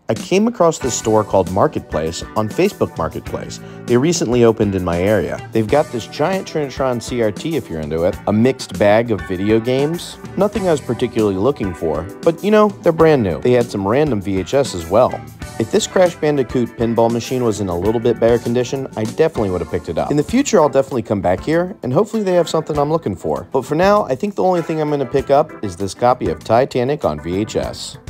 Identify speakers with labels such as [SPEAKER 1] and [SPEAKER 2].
[SPEAKER 1] I came across this store called Marketplace on Facebook Marketplace. They recently opened in my area. They've got this giant Trinitron CRT if you're into it, a mixed bag of video games. Nothing I was particularly looking for, but you know, they're brand new. They had some random VHS as well. If this Crash Bandicoot pinball machine was in a little bit better condition, I definitely would have picked it up. In the future, I'll definitely come back here, and hopefully they have something I'm looking for. But for now, I think the only thing I'm going to pick up is this copy of Titanic on VHS.